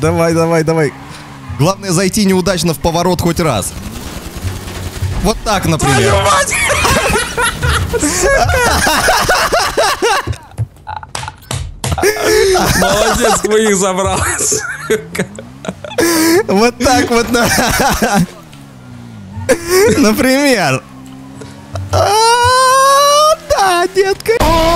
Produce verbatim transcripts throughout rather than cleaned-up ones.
Давай, давай, давай. Главное зайти неудачно в поворот хоть раз. Вот так, например. Молодец, мы их забрал. Вот так вот. Например. Да, детка.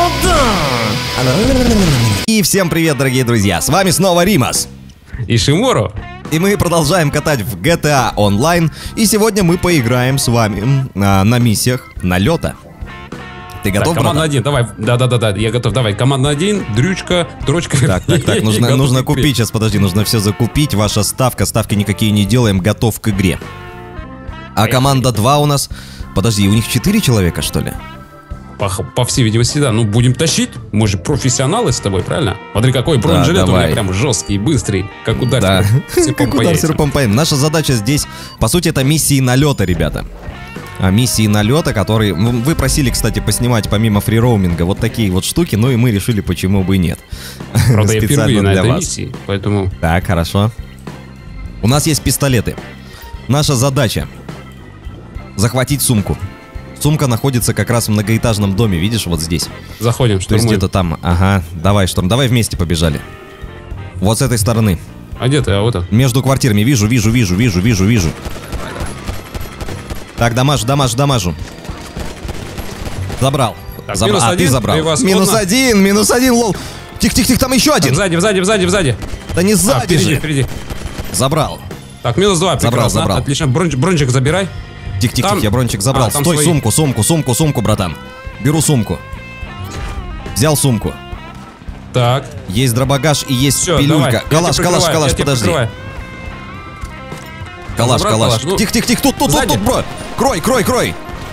И всем привет, дорогие друзья. С вами снова Римас И Шимуру. И мы продолжаем катать в джи ти эй онлайн. И сегодня мы поиграем с вами а, на миссиях налета. Ты готов, так, команда братан? один, давай. Да-да-да, я готов. Давай, команда один, дрючка, дрочка. Так, так, так, нужно, нужно купить, сейчас, подожди, нужно все закупить. Ваша ставка, ставки никакие не делаем, готов к игре. А команда два у нас... Подожди, у них четыре человека, что ли? По, по всей видимости, да. Ну, будем тащить. Мы же профессионалы с тобой, правильно? Смотри, какой бронежилет да, у меня прям жесткий, быстрый, как удар. Да, как удар серпом по яйцам. Наша задача здесь, по сути, это миссии налета, ребята. А миссии налета, которые... Вы просили, кстати, поснимать помимо фрироуминга вот такие вот штуки, ну и мы решили, почему бы и нет. Правда, я впервые на этой миссии, поэтому... Так, хорошо. У нас есть пистолеты. Наша задача захватить сумку. Сумка находится как раз в многоэтажном доме, видишь, вот здесь. Заходим, штурмуем. То есть где-то там, ага, давай, штурм, давай вместе побежали. Вот с этой стороны. А где ты, а вот он? Между квартирами, вижу, вижу, вижу, вижу, вижу, вижу. Так, дамажу, дамажу, дамажу. Забрал. Так, Забра... минус А, один, ты забрал. Минус один, минус один, лол. Тихо-тихо-тихо, там еще один. Так, сзади, сзади, сзади, сзади. Да не сзади а, впереди, же. Впереди. Забрал. Так, минус два, забрал, прекрасно. забрал. Отлично, Бронч, брончик забирай. Тихо-тихо-тихо, я брончик забрал. А, Стой, свои. сумку, сумку, сумку, сумку, братан. Беру сумку. Взял сумку. Так. Есть дробогаш и есть Всё, пилюлька. давай. Калаш, калаш, калаш, подожди. Калаш, калаш. Ну, тихо, тихо, тихо, тут, тут, тут, тут, бро. Крой, крой, крой.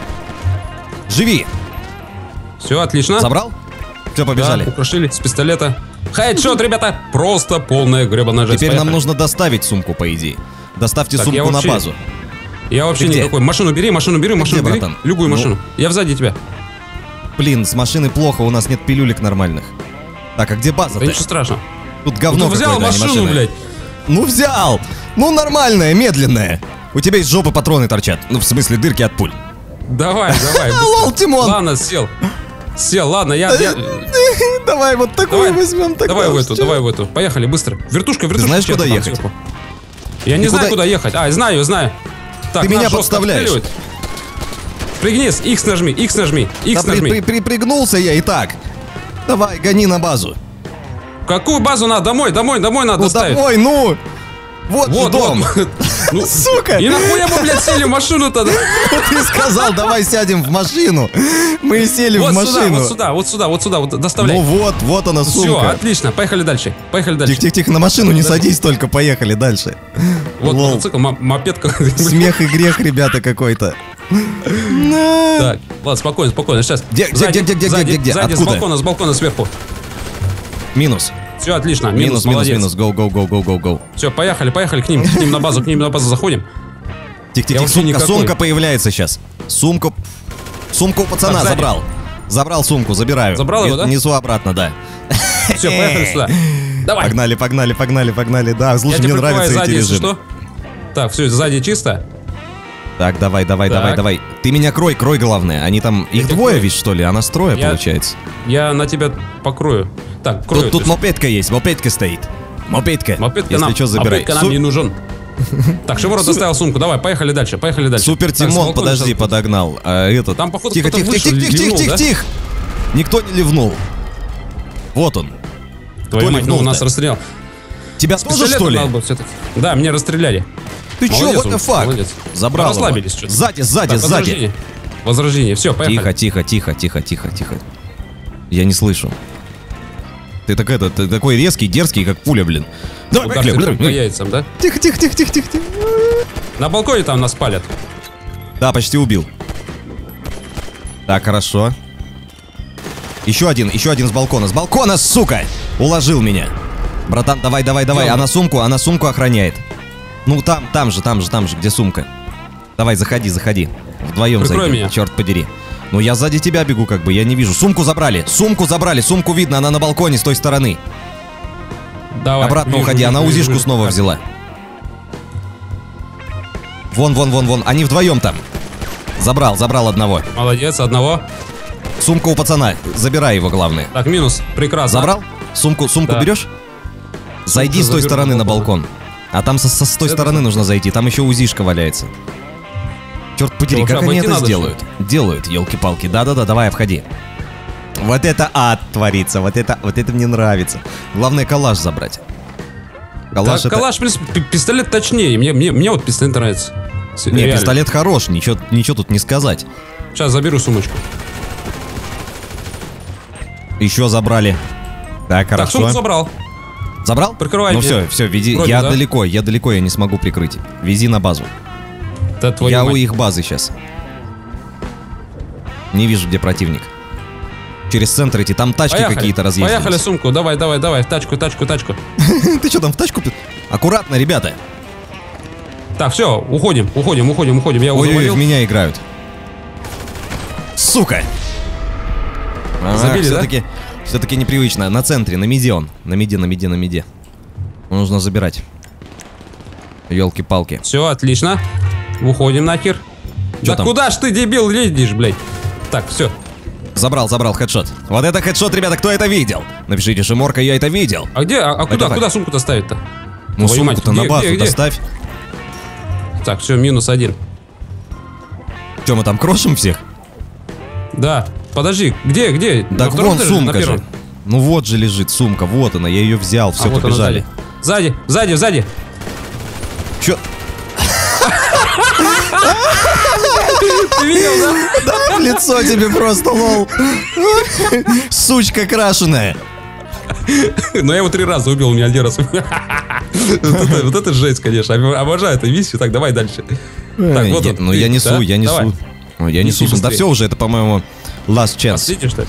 Живи. Все, отлично. Забрал? Все, побежали. Да, укрушили с пистолета. Хедшот, ребята. Просто полная гребаная жесть. Теперь Поехали. нам нужно доставить сумку, по идее. Доставьте так, сумку вообще, на базу. Я вообще Ты никакой. Где? Машину бери, машину бери, машину где, бери. братан? Любую Ну. машину. Я сзади тебя. Блин, с машины плохо, у нас нет пилюлек нормальных. Так, а где база-то? Да ничего страшного. Тут говно Ну, ты взял какое-то, а не машину, машина. блядь. Ну взял! Ну нормальная, медленная. У тебя из жопы патроны торчат. Ну, в смысле, дырки от пуль. Давай, давай. быстро. Лол, Тимон! Ладно, сел. Сел, ладно, я... я... Давай вот такую Давай, возьмем тогда. давай в эту, Чё? давай в эту. Поехали, быстро. Вертушка, вертушка. знаешь, честно, куда там ехать? сверху. Я не Ты знаю, куда- куда ехать. А, знаю, знаю. Так, Ты нас меня жестко подставляешь. обстреливают. Пригнись, X нажми, X нажми, X Да при- нажми. при- при- пригнулся я и так. Давай, гони на базу. Какую базу надо? Домой, домой, домой надо Ну ставить. домой, ну! Вот, Вот, же дом. вот. Ну, Сука! и нахуя мы, блядь, сели в машину-то? Ты сказал, давай сядем в машину. Мы и сели Вот в сюда, машину. вот сюда, вот сюда, вот сюда, вот доставляй. Ну вот, вот она Все, сумка. отлично, поехали дальше, поехали дальше. Тихо-тихо-тихо, на машину не садись только, поехали дальше. Вот Лол. мотоцикл, мо- мопедка. Смех и грех, ребята, какой-то. Так, ладно, спокойно, спокойно, сейчас. Где, где, Сзади, где, где, где, сзади, где, где? Сзади, с Откуда? балкона, с балкона сверху. Минус. Все, отлично, Минус, минус, минус, молодец. минус. Гоу, гоу, гоу, гоу, гоу, гоу. Все, поехали, поехали к ним, к ним на базу, к ним на базу заходим. Тихо, тихо, вообще сумка, никакой. сумка появляется сейчас. Сумку. Сумку у пацана Так, сзади. забрал. Забрал сумку, забираю. Забрал его, И- да? Несу обратно, да. Все, поехали сюда. Давай. Погнали, погнали, погнали, погнали. Да, слушай, Я мне тебя прикрываю нравятся эти сзади, если режимы. что. Так, все, сзади чисто. Так, давай, давай, Так. давай, давай. Ты меня крой, крой, главное. Они там, их тебя двое крою. ведь, что ли? А нас трое, Я- получается. Я на тебя покрою. Так, крою. Тут, тут то есть. мопедка есть, мопедка стоит. Мопедка. Мопедка Если нам, что, забирай. мопедка нам Су- не нужен. Так, Шиворо доставил сумку. Давай, поехали дальше, поехали дальше. Супер Так, с Тимон, балкона подожди, сейчас- подогнал. А этот... Там, походу, тихо, кто-то тихо, вышел, тихо, тихо, тихо, ливнул, тихо, да? тихо. Никто не ливнул. Вот он. Твою Кто мать, ну ливнул-то? нас расстрелял. Тебя С тоже, пистолетом что ли? надо было всё-таки. Да, меня расстреляли. Ты чё, Молодец what the он, fuck? молодец. Забрал его. Расслабились что-то. Сзади, сзади, Так, сзади. возрождение. Возрождение, все, поехали. Тихо, тихо, тихо, тихо, тихо, тихо. Я не слышу. Ты так это, ты такой резкий, дерзкий, как пуля, блин. Давай, Удар поехали, серпом по блин. яйцам, да? Тихо, тихо, тихо, тихо, тихо, тихо. На балконе там нас палят. Да, почти убил. Так, хорошо. Еще один, еще один с балкона. С балкона, сука! Уложил меня. Братан, давай, давай, давай. Где он? Она сумку, она сумку охраняет. Ну, там, там же, там же, там же, где сумка. Давай, заходи, заходи. Вдвоем Прикрой зайдем, меня. черт подери. Ну, я сзади тебя бегу, как бы, я не вижу. Сумку забрали, сумку забрали, сумку видно, она на балконе с той стороны. Давай. Обратно вижу, уходи, вижу, она вижу, узишку вижу. снова взяла. Вон, вон, вон, вон. Они вдвоем там. Забрал, забрал одного. Молодец, одного. Сумка у пацана. Забирай его, главное. Так, минус. Прекрасно. Забрал? Сумку, сумку Да. берешь? Зайди с той заберу стороны на на балкон. А там со, со- с той Это стороны что? нужно зайти. Там еще узишка валяется. Черт подери, Что, как уже они обойти это надо, сделают? Делают, елки-палки. Да-да-да, давай, входи. Вот это ад творится. Вот это, вот это мне нравится. Главное, калаш забрать. Калаш Так, это... калаш, в принципе, пи- пистолет точнее. Мне, мне, мне вот пистолет нравится. С- Не, реально. пистолет хорош, ничего, ничего тут не сказать. Сейчас заберу сумочку. Еще забрали. Так, Так, хорошо. сумку забрал. Забрал? Прикрывай Ну меня. все, все, веди. Вроде, я да. далеко, я далеко, я не смогу прикрыть. Вези на базу. Да, твою Я мать. у их базы сейчас. Не вижу, где противник. Через центр идти, там тачки Поехали. какие-то разъездились. Поехали сумку. Давай, давай, давай. Тачку, тачку, тачку. Ты что там в тачку? Аккуратно, ребята. Так, все, уходим, уходим, уходим, уходим. Я его Ой-ой, завалил. в меня играют. Сука! Забили, да? все-таки, все-таки непривычно. На центре, на миде он. На миде, на миде, на миде. Нужно забирать. Елки-палки. Все, отлично. Уходим нахер. Чё Да там? куда ж ты, дебил, лезешь, блядь? Так, все. Забрал, забрал хедшот. Вот это хедшот, ребята, кто это видел? Напишите, Шиморка, я это видел. А где? А, а куда? так. Куда сумку-то ставить-то? Ну, Твою мать, сумку-то на где, базу где, где? доставь. Так, все, минус один. Че, мы там крошим всех? Да. Подожди, где, где? На Так втором вон этаже, на сумка первом? же. Ну вот же лежит сумка, вот она, я ее взял, все, А, вот она побежали. Сзади, сзади, сзади. Че? Ты видел, да? Да, в лицо тебе просто, лол. Сучка крашеная. Но я его три раза убил, у меня один раз. Вот это- вот это жесть, конечно. Обожаю эту миссию. Так, давай дальше. Так, вот Я- он. Ну Ты, я несу, да? я Давай. несу. Ой, Я Неси несу. Да быстрее. все уже, это, по-моему, last chance. Последний, что ли?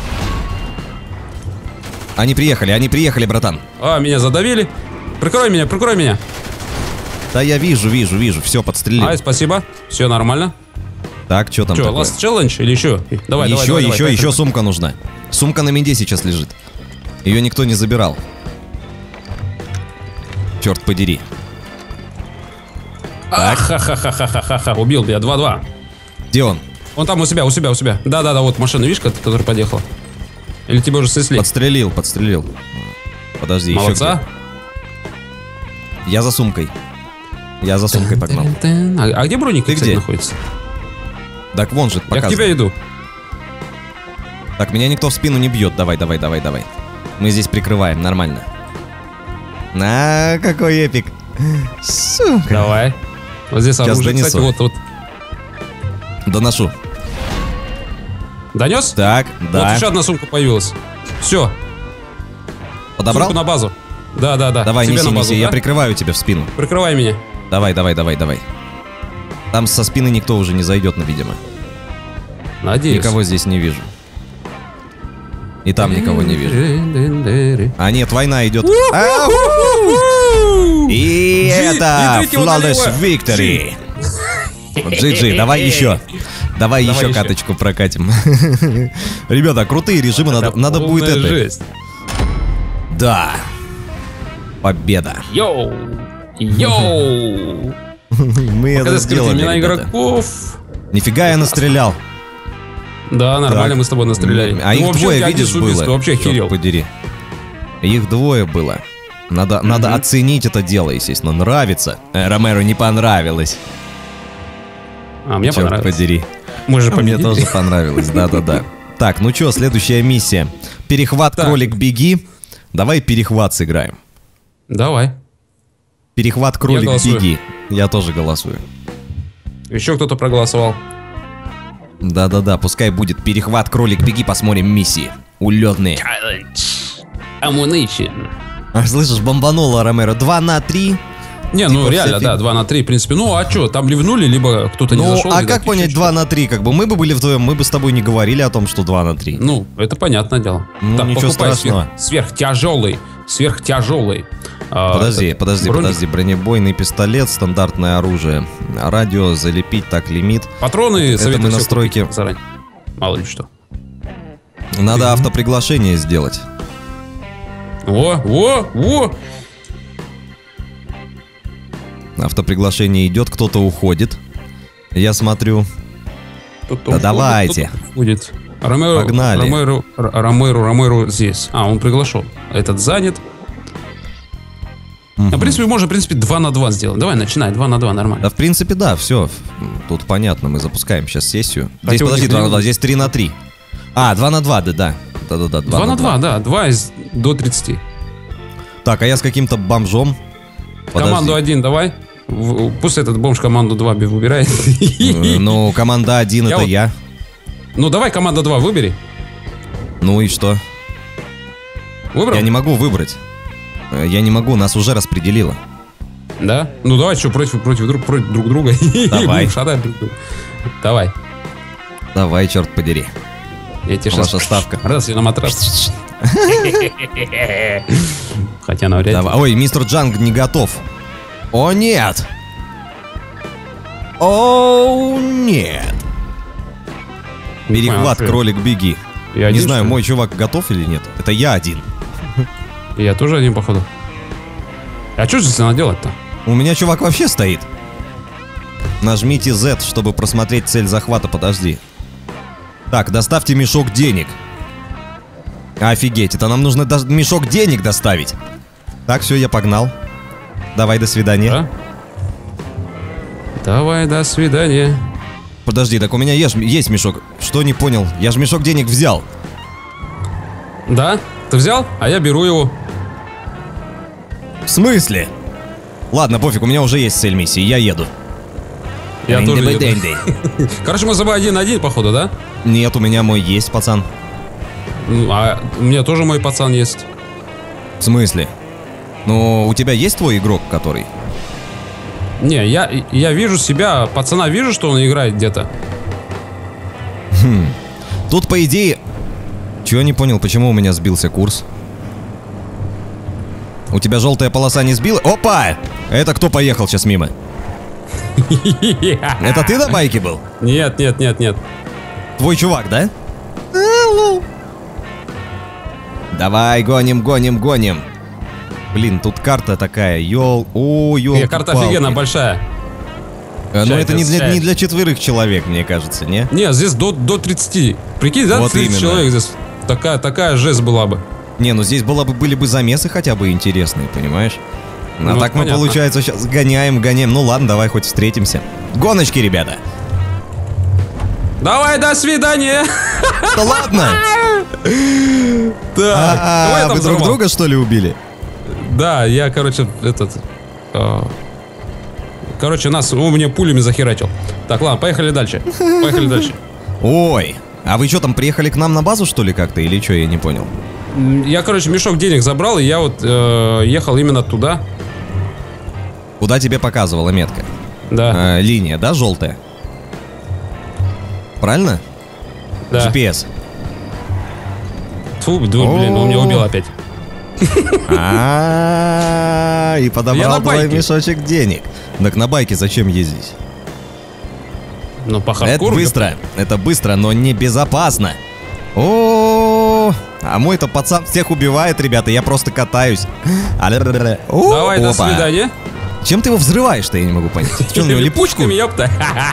Они приехали, они приехали, братан. А, меня задавили. Прикрой меня, прикрой меня. Да я вижу, вижу, вижу, все, подстрелил. Ай, спасибо. Все нормально. Так, что там Че, такое? last challenge или еще? Давай, еще, давай, давай, еще, давай, еще поехали. сумка нужна. Сумка на меде сейчас лежит. Ее никто не забирал. Черт подери. Ха-ха-ха-ха-ха-ха. Убил меня. два-два. Где он? Он там у себя, у себя, у себя. Да-да-да, вот машина, видишь, которая подъехала. Или тебе уже снесли? Подстрелил, подстрелил. Подожди, еще Молодца. где? Я за сумкой. Я за сумкой погнал. А, а где броник, Ты кстати, где? находится? Так вон же Я к показывает. тебе иду. Так, меня никто в спину не бьет. Давай, давай, давай, давай. Мы здесь прикрываем, нормально. На, какой эпик. Сука. Давай. Вот здесь Сейчас оружие, донесу. кстати, вот, вот. Доношу. Донес? Так, да. Вот еще одна сумка появилась. Все, Подобрал? сумку на базу. Да, да, да. Давай, Тебе неси, на базу, неси. Я да? прикрываю тебя в спину. Прикрывай меня. Давай, давай, давай, давай. Там со спины никто уже не зайдет, ну, видимо. Надеюсь. Никого здесь не вижу. И там никого не вижу. А нет, война идет. Ау! И это Идите вот Flawless налево. Victory. джи джи, давай еще. Давай, Давай еще еще. каточку прокатим. Ребята, крутые режимы, надо, Это надо будет полная это. жесть. Да. Победа. Йоу! Йоу! Мы это Когда скрыть сделали, имена ребята. игроков. Нифига я настрелял. Да, нормально Так. мы с тобой настреляли. А Ну, их вообще, двое, у тебя один видишь, субъект, было. ты вообще Чёрт охерел. подери. Их двое было. Надо, надо оценить это дело, естественно. Нравится. Э, Ромеро не понравилось. А, мне Черт понравилось. подери. Мы же А мне победили. тоже понравилось, да-да-да. Так, ну чё, следующая миссия. Перехват, Так. кролик, беги. Давай перехват сыграем. Давай. Перехват, кролик, голосую. беги. Я тоже голосую. Еще кто-то проголосовал. Да-да-да, пускай будет перехват, кролик, беги, посмотрим миссии. Улетные. Challenge. Ammunition. А, слышишь, бомбануло Ромеро. два на три. Не, Типа ну вся реально, фиг- да, два на три, в принципе. Ну, а что, там ливнули, либо кто-то не Ну, зашел. а либо как еще понять что-то. два на три? Как бы мы бы были вдвоем, мы бы с тобой не говорили о том, что два на три. Ну, это понятное дело. Ну, так, ничего покупай страшного. Сверх, сверхтяжелый. Сверхтяжелый. а, Подожди, этот подожди, броник. подожди. Бронебойный пистолет, стандартное оружие. Радио, залепить, так, лимит. Патроны советую мы всё настройки. купить заранее. Мало ли что. Надо автоприглашение сделать. Во, во, во! Автоприглашение идет, кто-то уходит. Я смотрю. Кто-то да уходит, давайте. Уходит. Ромеро, Погнали. Ромеро, Ромеро, Ромеро здесь. А, он приглашен. Этот занят. Угу. А, в принципе, можно, в принципе, два на два сделать. Давай, начинай, два на два, нормально. Да, в принципе, да, все. Тут понятно, мы запускаем сейчас сессию. Здесь, Хотя подожди, у них два на не- два, здесь три на три. А, два на два, да, да. Да-да-да, два на два, да. два из до тридцати. Так, а я с каким-то бомжом. Подожди. Команду один давай. В- Пусть этот бомж команду два выбирает. Э, Ну, команда один Я это вот- я. Ну, давай команда два выбери. Ну и что? Выбрал? Я не могу выбрать. Э, Я не могу, нас уже распределило. Да? Ну, давай, что, против, против, друг, против друг друга. Давай. Будем шатать друг друга. Давай. Давай, черт подери. Я тебе Ваша сейчас... ставка. Раз, я на матрас. Хотя навряд ли. Давай. Ой, мистер Джанг не готов. О, нет! О, нет! Не понял, Перехват, что? кролик, беги. Я Не один, знаю, что ли? мой чувак готов или нет. Это я один. Я тоже один, походу. А что здесь надо делать-то? У меня чувак вообще стоит. Нажмите Z, чтобы просмотреть цель захвата. Подожди. Так, доставьте мешок денег. Офигеть, это нам нужно даже мешок денег доставить. Так, все, я погнал. Давай, до свидания. Да? Давай, до свидания. Подожди, так у меня есть, есть мешок. Что не понял? Я же мешок денег взял. Да? Ты взял? А я беру его. В смысле? Ладно, пофиг, у меня уже есть цель миссии, я еду. Я тоже еду. Дэнди. Короче, мы с тобой один на один, походу, да? Нет, у меня мой есть, пацан. Ну, а у меня тоже мой пацан есть. В смысле? Ну, у тебя есть твой игрок, который? Не, я, я вижу себя, пацана вижу, что он играет где-то. Тут, по идее... Чего не понял, почему у меня сбился курс? У тебя желтая полоса не сбила? Опа! Это кто поехал сейчас мимо? Это ты на байке был? Нет, нет, нет, нет. Твой чувак, да? Давай, гоним, гоним, гоним. Блин, тут карта такая, ёл... О, ёл. Не, карта офигенно большая. Но это не для, Сейчас. не для четверых человек, мне кажется, не? Не, здесь до, до тридцати. Прикинь, да, Вот тридцать именно. человек здесь. Такая, такая жесть была бы. Не, ну здесь было бы, были бы замесы хотя бы интересные, понимаешь? А Ну, так мы, понятно. получается, сейчас гоняем, гоняем. Ну ладно, давай хоть встретимся. Гоночки, ребята. Давай, до свидания. Да ладно! Так, кого я А, там вы друг взорвал? друга, что ли, убили? Да, я, короче, этот... а, Короче, нас, он мне пулями захерачил. Так, ладно, поехали дальше. Поехали дальше. Ой, а вы что, там приехали к нам на базу, что ли, как-то? Или что, я не понял. М, Я, короче, мешок денег забрал, и я вот э, ехал именно туда. Куда тебе показывала метка? Да, А, линия, да, желтая? Правильно? да. джи пи эс. Фу, ду- блин, он меня убил опять. А, и Я подобрал на твой байке. мешочек денег. Так на байке зачем ездить? Ну, по Это хардкору. быстро, это быстро, но небезопасно. О, а мой-то пацан всех убивает, ребята, я просто катаюсь. Давай, до свидания. Чем ты его взрываешь-то, я не могу понять. Что, у него липучку? Липучками, ёпта.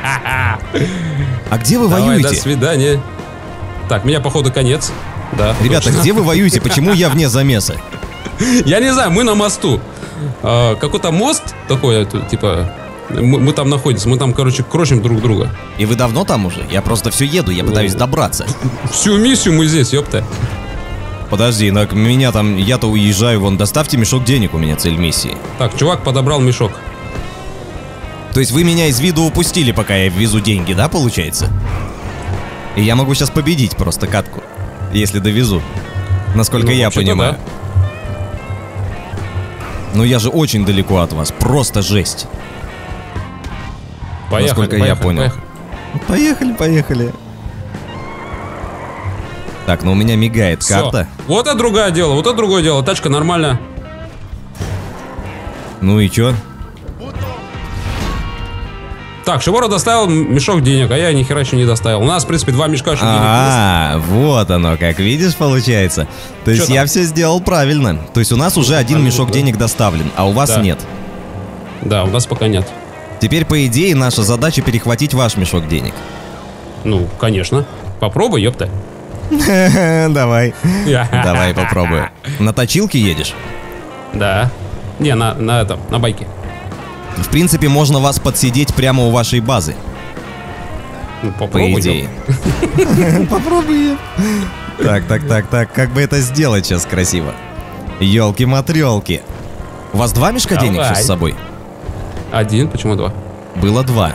А где вы Давай, до воюете? свидания. Так, меня, походу, конец. Да. Ребята, точно. где вы воюете? Почему я вне замеса? Я не знаю, мы на мосту. А, какой-то мост такой, это, типа... Мы, мы там находимся, мы там, короче, крошим друг друга. И вы давно там уже? Я просто все еду, я пытаюсь добраться. Всю миссию мы здесь, ёпта. Подожди, на меня там, я-то уезжаю, вон, доставьте мешок денег, у меня цель миссии. Так, чувак подобрал мешок. То есть вы меня из виду упустили, пока я везу деньги, да, получается? И я могу сейчас победить просто катку, если довезу. Насколько Ну, я вообще-то понимаю. да. Ну я же очень далеко от вас, просто жесть. Поехали, Насколько я поехали, понял. поехали. Поехали, поехали. Так, ну у меня мигает Всё. карта. Вот это другое дело, вот это другое дело. Тачка нормально. Ну и чё? Так, Шибора доставил мешок денег, а я ни хера еще не доставил. У нас, в принципе, два мешка еще денег есть. А, вот оно, как видишь, получается. То есть Чё я там? все сделал правильно. То есть у нас уже один правильно, мешок да. денег доставлен, а у вас Да. нет. Да, у нас пока нет. Теперь, по идее, наша задача перехватить ваш мешок денег. Ну, конечно. Попробуй, ёпта. Давай. Давай попробую. На точилке едешь? Да. Не, на, на этом, на байке. В принципе, можно вас подсидеть прямо у вашей базы. Ну, попробуй. По идее. Попробуй. Так, так, так, так. Как бы это сделать сейчас красиво? Ёлки-матрёлки. У вас два мешка денег Давай. сейчас с собой? Один, почему два? Было два.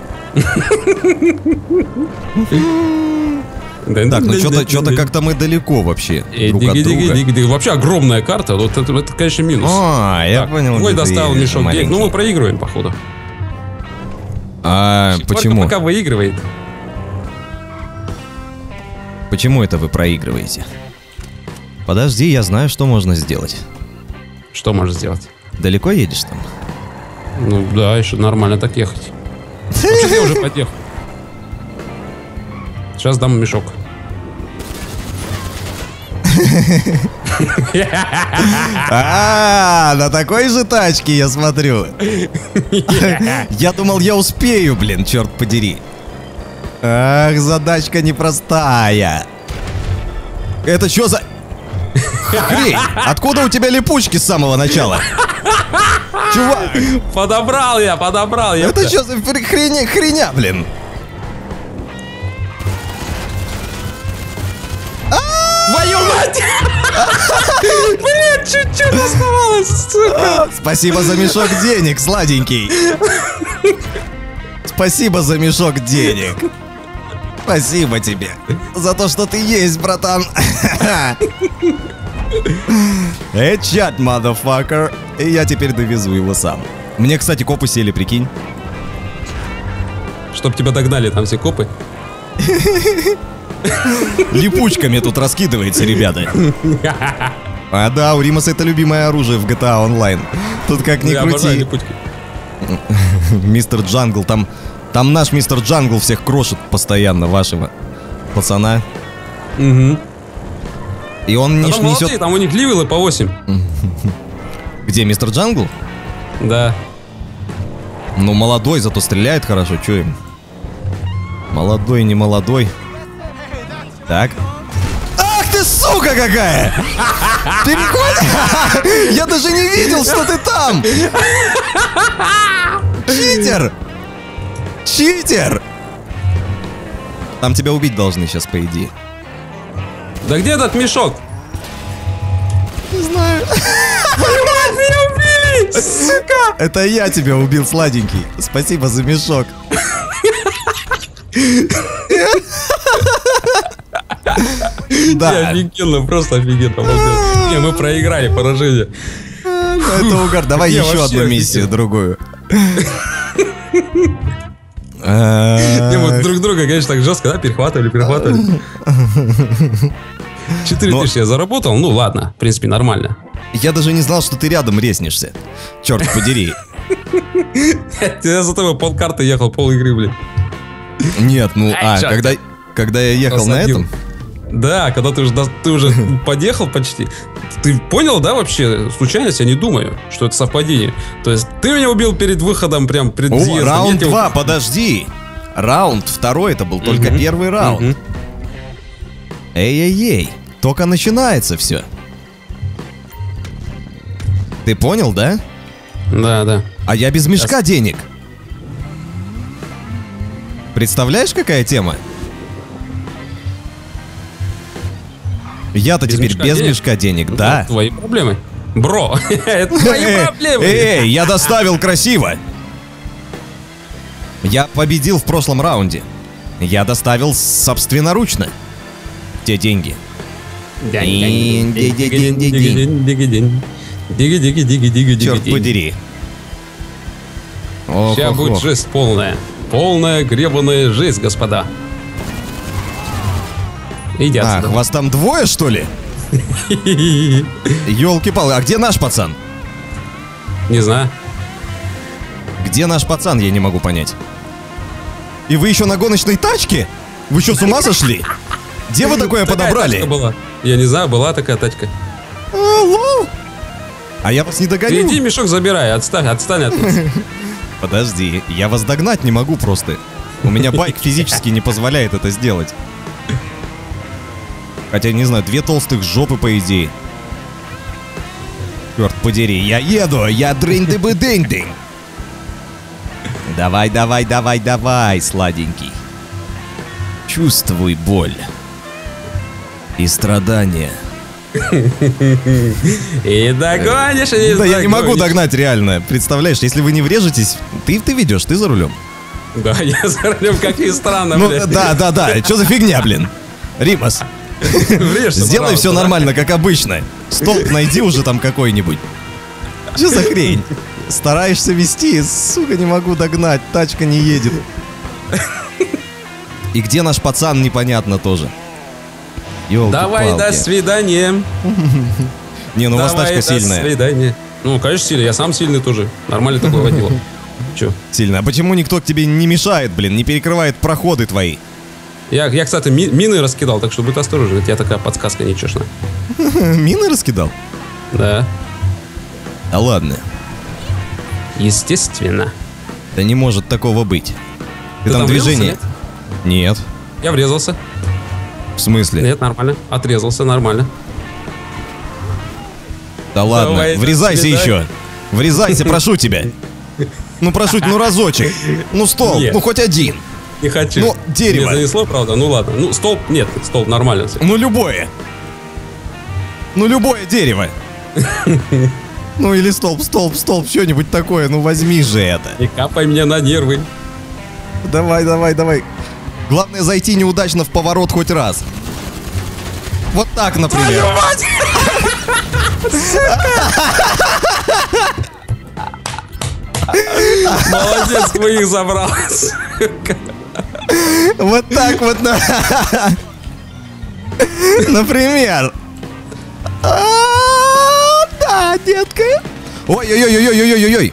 Так, ну что-то что-то как-то мы далеко вообще друг от друга. Вообще огромная карта, вот это, это, конечно, минус. А, я Так, понял. Твой где ты достал едешь, мешок денег. маленький. Ну, мы проигрываем, походу. А, Четверка почему? пока выигрывает. Почему это вы проигрываете? Подожди, я знаю, что можно сделать. Что можешь сделать? Далеко едешь там? Ну да, еще нормально так ехать. Вообще я уже подъехал. Сейчас дам мешок. А, на такой же тачке я смотрю. Я думал, я успею, блин, черт подери. Ах, задачка непростая. Это что за... Хрень! Откуда у тебя липучки с самого начала? Чувак, Подобрал я, подобрал я. это что за фри- хрень, хреня, блин? Твою мать! Блин, чуть-чуть оставалось, сука. Спасибо за мешок денег, сладенький. Спасибо за мешок денег. Спасибо тебе за то, что ты есть, братан. Эй, чат, motherfucker. И я теперь довезу его сам. Мне, кстати, копы сели, прикинь. Чтоб тебя догнали там все копы. Липучками тут раскидывается, ребята. А да, у Римаса это любимое оружие в джи ти эй Online. Тут как ни Я обожаю крути. липучки. Мистер Джангл, там, там наш мистер Джангл всех крошит постоянно, вашего пацана. Угу. И он А не там молодые, несет... там у них ливелы по восемь. Где, мистер Джангл? Да. Ну, молодой, зато стреляет хорошо, чё им? Молодой, не молодой. Так. Ах ты, сука какая! Ты понял? Я даже не видел, что ты там! Читер! Читер! Там тебя убить должны сейчас, по идее. Да где этот мешок? Не знаю. Меня убили! Сука! Это я тебя убил, сладенький. Спасибо за мешок. Да. Офигенно, просто офигенно. обалденно. Не, мы проиграли поражение. Это угар. Давай Не, еще вообще одну миссию, офигенно. другую. Не, мы друг друга, конечно, так жестко, да, перехватывали, перехватывали. Четыре Но- тысячи я заработал, ну ладно, в принципе, нормально. Я даже не знал, что ты рядом резнишься. Черт подери. Я за тобой полкарты ехал, пол игры, блин. Нет, ну, Ай, а, чё когда, когда я ехал на Посадил. этом... Да, когда ты уже, до- ты уже подъехал почти. Ты понял, да, вообще, случайность, я не думаю, что это совпадение. То есть ты меня убил перед выходом, прям перед О, въездом. раунд Я тебя- два, подожди. Раунд второй, это был только Мгм. первый раунд. Мгм. Эй-эй-эй, только начинается все. Ты понял, да? Да, да. А я без мешка денег. Представляешь, какая тема? Я-то Без теперь мешка без денег? мешка денег, Это да. твои проблемы. Бро, это твои Эй, проблемы. эй, я доставил красиво. Я победил в прошлом раунде. Я доставил собственноручно те деньги. Черт подери. Сейчас Ох, будет ох, ох. жесть полная. Полная гребаная жесть, господа. Иди Ах, отсюда. вас там двое, что ли? Ёлки-палы, а где наш пацан? Не знаю. Где наш пацан, я не могу понять. И вы еще на гоночной тачке? Вы что, с ума сошли? Где вы такое Такая подобрали? тачка была. Я не знаю, была такая тачка. Алло? А я вас не Ты догоню. иди мешок забирай, отстань, отстань от нас. Подожди, я вас догнать не могу просто. У меня байк физически не позволяет это сделать. Хотя, не знаю, две толстых жопы, по идее. Черт подери, я еду, я дрынь-ды-бы-дынь-дынь. Давай, давай, давай, давай, сладенький. Чувствуй боль и страдания. И догонишь, и не Да я не могу догонишь. догнать реально. Представляешь, если вы не врежетесь, ты, ты ведешь, ты за рулем. Да, я за рулем, как ни странно, Ну блядь. да, да, да. Что за фигня, блин? Римас, Врежься, сделай пожалуйста, все да? нормально, как обычно. Столб найди уже там какой-нибудь. Что за хрень? Стараешься вести, сука, не могу догнать, тачка не едет. И где наш пацан, непонятно тоже. Ёлки-палки. Давай, до свидания. Не, ну у вас Давай, тачка до сильная. свидания. Ну, конечно, сильный. Я сам сильный тоже. Нормально такой водила. Че? Сильная. А почему никто к тебе не мешает, блин, не перекрывает проходы твои? Я, я, кстати, ми- мины раскидал, так что будь осторожен. У тебя такая подсказка нечестная. Мины раскидал? Да. Да ладно. Естественно. Да не может такого быть. Ты, Ты там там движение? врезался, Нет. Я врезался. В смысле? Нет, нормально. Отрезался, нормально. Да ладно, Давай, до врезайся свидания. еще. Врезайся, прошу тебя. Ну прошу, ну разочек. Ну столб, Нет. ну хоть один. Не хочу. Ну, дерево. Мне занесло, правда. Ну ладно. Ну, столб, нет, столб нормально все. Ну любое. Ну любое дерево. Ну или столб, столб, столб, что-нибудь такое, ну возьми же это. Не капай мне на нервы. Давай, давай, давай. Главное зайти неудачно в поворот хоть раз. Вот так, например. Молодец, твоих забрал. Вот так вот. на- Например. А, Да, детка. Ой-ой-ой-ой-ой-ой-ой.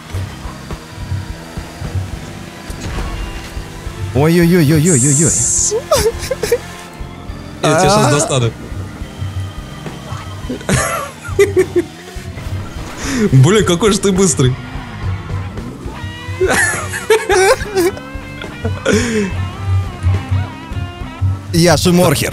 Ой-ой-ой-ой-ой-ой. Я тебя сейчас достану. Блин, какой же ты быстрый. Яши Морхер.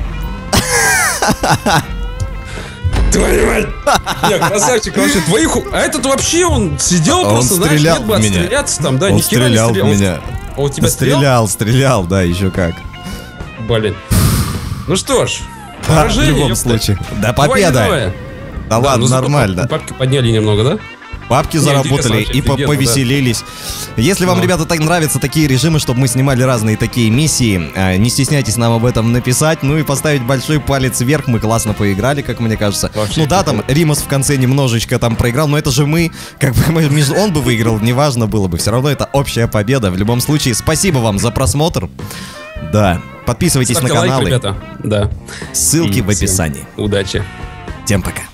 Твою мать! Не, красавчик вообще. Твоих... А этот вообще, он сидел Он просто, знаешь, стрелял нет бы в меня. отстреляться там, да, Он ни хера не стрелял в стрелял. меня. А у тебя стрелял? Стрелял, стрелял, да, еще как. Блин. Ну что ж, Да, в поражение, любом ёпта. случае. Да, Твоя победа. новая. Да ладно, ну зато нормально. Бабки подняли немного, да? Бабки Не, заработали интересно и вообще, по- офигенно, повеселились. Если вам, Ну. ребята, так нравятся такие режимы, чтобы мы снимали разные такие миссии, а, не стесняйтесь нам об этом написать, ну и поставить большой палец вверх. Мы классно поиграли, как мне кажется. Вообще Ну да, там прикольно. Римас в конце немножечко там проиграл, но это же мы, как бы мы- между- он бы выиграл, неважно было бы. Все равно это общая победа. В любом случае, спасибо вам за просмотр. Да, подписывайтесь Ставьте на лайк, каналы. ребята. Да. Ссылки И в всем описании. Удачи. Всем пока.